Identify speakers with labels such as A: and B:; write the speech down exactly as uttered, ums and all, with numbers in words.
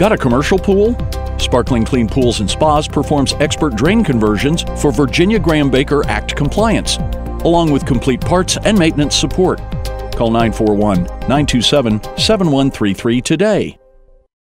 A: Got a commercial pool? Sparkling Clean Pools and Spas performs expert drain conversions for Virginia Graham Baker Act compliance, along with complete parts and maintenance support. Call nine four one, nine two seven, seven one three three today.